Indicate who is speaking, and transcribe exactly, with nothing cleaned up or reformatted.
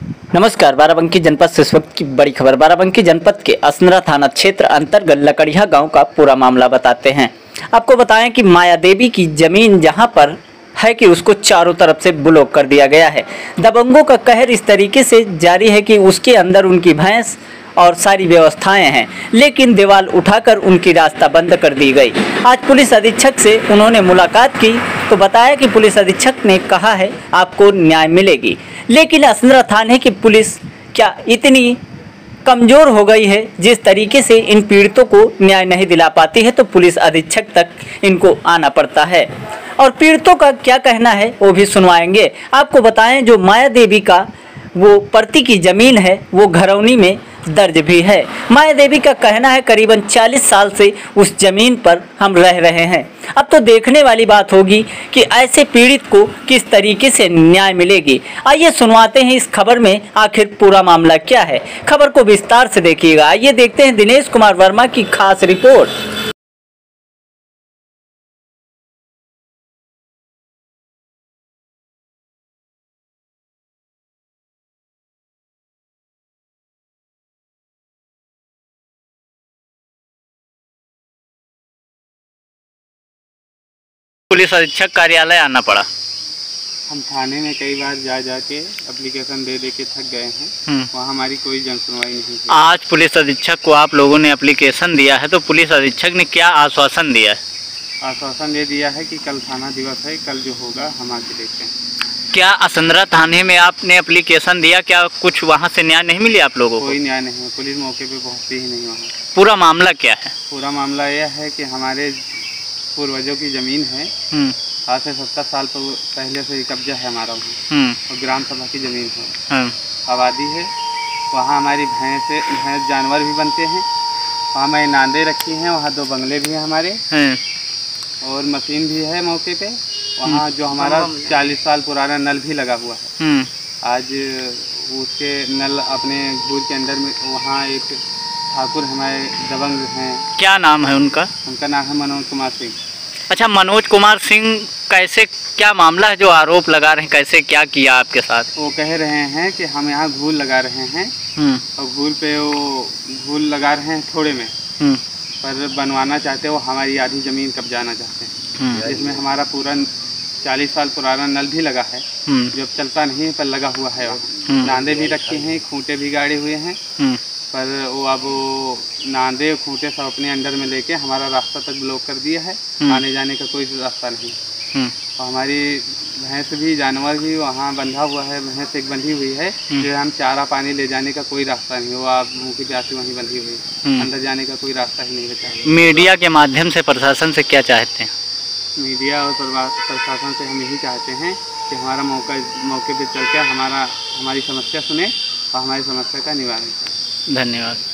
Speaker 1: नमस्कार। बाराबंकी जनपद से इस वक्त की बड़ी खबर। बाराबंकी जनपद के असनरा थाना क्षेत्र अंतर्गत लकड़िया गांव का पूरा मामला बताते हैं। आपको बताएं कि माया देवी की जमीन जहां पर है कि उसको चारों तरफ से ब्लॉक कर दिया गया है। दबंगों का कहर इस तरीके से जारी है कि उसके अंदर उनकी भैंस और सारी व्यवस्थाएं हैं, लेकिन दीवार उठाकर उनकी रास्ता बंद कर दी गई। आज पुलिस अधीक्षक से उन्होंने मुलाकात की तो बताया कि पुलिस अधीक्षक ने कहा है आपको न्याय मिलेगी, लेकिन असनरा थाने की पुलिस क्या इतनी कमज़ोर हो गई है जिस तरीके से इन पीड़ितों को न्याय नहीं दिला पाती है, तो पुलिस अधीक्षक तक इनको आना पड़ता है। और पीड़ितों का क्या कहना है वो भी सुनवाएंगे। आपको बताएं जो माया देवी का वो प्रति की ज़मीन है वो घरौनी में दर्ज भी है। माया देवी का कहना है करीबन चालीस साल से उस ज़मीन पर हम रह रहे हैं। अब तो देखने वाली बात होगी कि ऐसे पीड़ित को किस तरीके से न्याय मिलेगी। आइए सुनवाते हैं इस खबर में आखिर पूरा मामला क्या है। खबर को विस्तार से देखिएगा। आइए देखते हैं दिनेश कुमार वर्मा की खास रिपोर्ट। पुलिस अधीक्षक कार्यालय आना पड़ा।
Speaker 2: हम थाने में कई बार जा जा के एप्लीकेशन दे दे के थक गए हैं, वहाँ हमारी कोई जन सुनवाई नहीं है।
Speaker 1: आज पुलिस अधीक्षक को आप लोगों ने एप्लीकेशन दिया है, तो पुलिस अधीक्षक ने क्या आश्वासन दिया है?
Speaker 2: आश्वासन ये दिया है कि कल थाना दिवस है, कल जो होगा हम आके देखते हैं।
Speaker 1: क्या असनरा थाने में आपने एप्लीकेशन दिया, क्या कुछ वहाँ से न्याय नहीं मिले आप लोगों को?
Speaker 2: कोई न्याय नहीं है, पुलिस मौके पे पहुँचती ही नहीं वहाँ।
Speaker 1: पूरा मामला क्या है?
Speaker 2: पूरा मामला यह है कि हमारे पूर्वजों की ज़मीन है, आज से सत्तर साल पहले से कब्जा है हमारा वहाँ, और ग्राम सभा की ज़मीन है, आबादी है। वहाँ हमारी भैंस भैंस जानवर भी बनते हैं, वहाँ मैं नांदे रखी हैं, वहाँ दो बंगले भी हैं हमारे, और मशीन भी है मौके पे। वहाँ जो हमारा चालीस साल पुराना नल भी लगा हुआ है, आज उसके नल अपने घूर के अंदर में, वहाँ एक ठाकुर हमारे दबंग हैं।
Speaker 1: क्या नाम है उनका?
Speaker 2: उनका नाम है मनोज कुमार सिंह।
Speaker 1: अच्छा, मनोज कुमार सिंह कैसे, क्या मामला है जो आरोप लगा रहे हैं, कैसे क्या किया आपके साथ?
Speaker 2: वो कह रहे हैं कि हम यहाँ घूल लगा रहे हैं, और घूल पे वो घूल लगा रहे हैं थोड़े में, पर बनवाना चाहते वो हमारी आधी ज़मीन कब्जाना चाहते हैं, जिसमें हमारा पूरा चालीस साल पुराना नल भी लगा है, जो अब चलता नहीं पर लगा हुआ है। नांदे भी रखे हैं, खूंटे भी गाड़े हुए हैं, पर वो अब वो नांदे खूंटे सब अपने अंडर में लेके हमारा रास्ता तक ब्लॉक कर दिया है। आने जाने का कोई रास्ता नहीं। और हमारी भैंस भी, जानवर भी वहाँ बंधा हुआ है, भैंस एक बंधी हुई है, जो हम चारा पानी ले जाने का कोई रास्ता नहीं। वो आप मुँह की प्यासी वहीं बंधी हुई है, अंदर जाने का कोई रास्ता ही नहीं बचा।
Speaker 1: मीडिया के माध्यम से प्रशासन से क्या चाहते हैं?
Speaker 2: मीडिया और प्रशासन से हम यही चाहते हैं कि हमारा मौका मौके पे चल के हमारा हमारी समस्या सुने और हमारी समस्या का निवारण करें।
Speaker 1: धन्यवाद।